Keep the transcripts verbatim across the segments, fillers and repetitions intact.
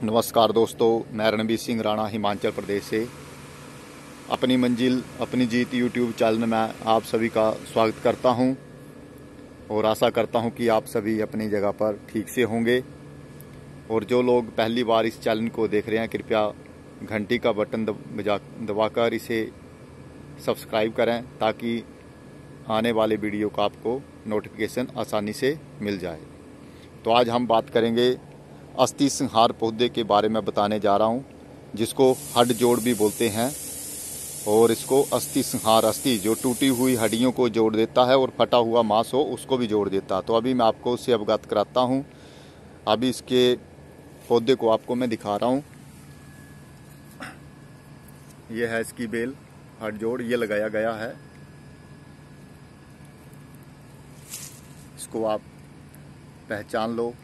नमस्कार दोस्तों, मैं रणबीर सिंह राणा हिमाचल प्रदेश से अपनी मंजिल अपनी जीत यूट्यूब चैनल में आप सभी का स्वागत करता हूं और आशा करता हूं कि आप सभी अपनी जगह पर ठीक से होंगे। और जो लोग पहली बार इस चैनल को देख रहे हैं, कृपया घंटी का बटन दबा दबाकर इसे सब्सक्राइब करें ताकि आने वाले वीडियो का आपको नोटिफिकेशन आसानी से मिल जाए। तो आज हम बात करेंगे अस्थि संहार पौधे के बारे में बताने जा रहा हूँ, जिसको हड्ड जोड़ भी बोलते हैं। और इसको अस्थि संहार, अस्थि जो टूटी हुई हड्डियों को जोड़ देता है और फटा हुआ मांस हो उसको भी जोड़ देता है। तो अभी मैं आपको उससे अवगत कराता हूँ। अभी इसके पौधे को आपको मैं दिखा रहा हूँ। ये है इसकी बेल, हड्ड जोड़ ये लगाया गया है। इसको आप पहचान लो,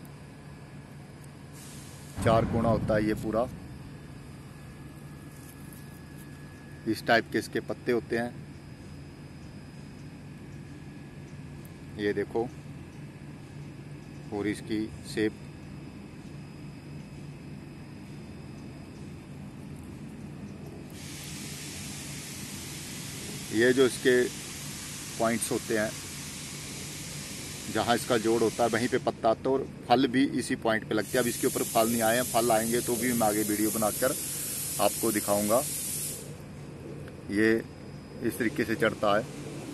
चार कोना होता है ये पूरा। इस टाइप के इसके पत्ते होते हैं, ये देखो। और इसकी शेप ये जो इसके पॉइंट्स होते हैं, जहाँ इसका जोड़ होता है वहीं पे पत्ता आता है और फल भी इसी पॉइंट पे लगते हैं। अब इसके ऊपर फल नहीं आए हैं, फल आएंगे तो भी मैं आगे वीडियो बनाकर आपको दिखाऊंगा। ये इस तरीके से चढ़ता है।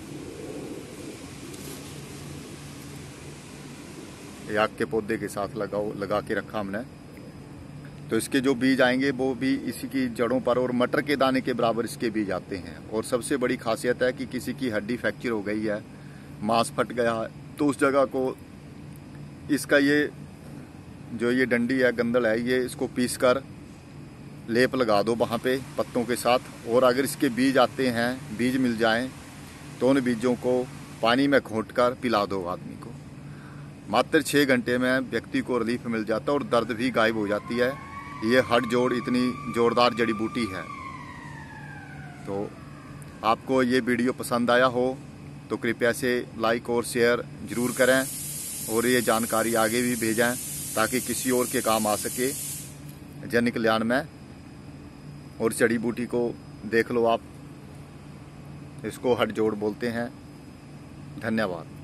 ये आग के पौधे के साथ लगाओ लगा के रखा हमने। तो इसके जो बीज आएंगे वो भी इसी की जड़ों पर, और मटर के दाने के बराबर इसके बीज आते हैं। और सबसे बड़ी खासियत है कि किसी की हड्डी फ्रैक्चर हो गई है, मांस फट गया है, तो उस जगह को इसका ये जो ये डंडी है, गंदल है, ये इसको पीस कर लेप लगा दो वहाँ पे पत्तों के साथ। और अगर इसके बीज आते हैं, बीज मिल जाएं, तो उन बीजों को पानी में घोंट कर पिला दो आदमी को। मात्र छः घंटे में व्यक्ति को रिलीफ मिल जाता है और दर्द भी गायब हो जाती है। ये हड्ड जोड़ इतनी जोरदार जड़ी बूटी है। तो आपको ये वीडियो पसंद आया हो तो कृपया से लाइक और शेयर जरूर करें और ये जानकारी आगे भी भेजें ताकि किसी और के काम आ सके जन कल्याण में। और जड़ी बूटी को देख लो आप, इसको हड्ड जोड़ बोलते हैं। धन्यवाद।